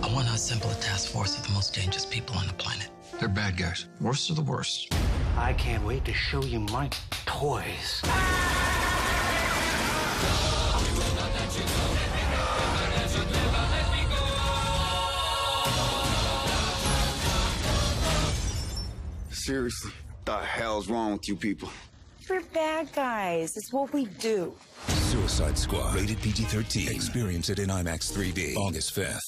I want to assemble a task force of the most dangerous people on the planet. They're bad guys. Worst of the worst. I can't wait to show you my toys. Seriously, what the hell's wrong with you people? We're bad guys. It's what we do. Suicide Squad. Rated PG-13. Experience it in IMAX 3D. August 5th.